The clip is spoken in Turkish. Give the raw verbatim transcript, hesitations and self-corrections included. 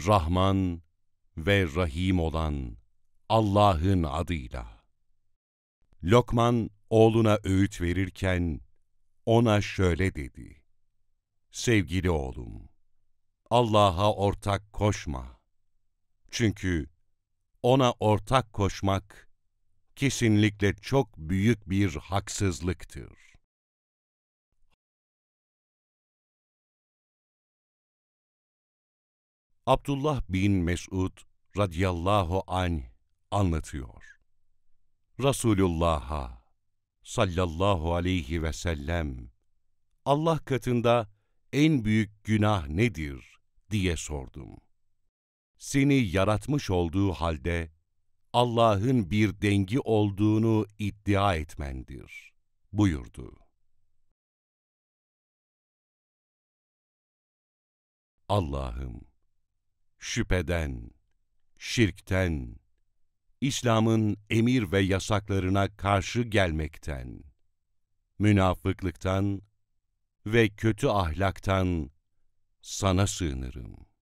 Rahman ve Rahim olan Allah'ın adıyla. Lokman oğluna öğüt verirken ona şöyle dedi: Sevgili oğlum, Allah'a ortak koşma. Çünkü ona ortak koşmak kesinlikle çok büyük bir haksızlıktır. Abdullah bin Mesud radıyallahu anh anlatıyor. Resulullah'a sallallahu aleyhi ve sellem Allah katında en büyük günah nedir diye sordum. Seni yaratmış olduğu halde Allah'ın bir dengi olduğunu iddia etmendir buyurdu. Allah'ım, şüpheden, şirkten, İslam'ın emir ve yasaklarına karşı gelmekten, münafıklıktan ve kötü ahlaktan sana sığınırım.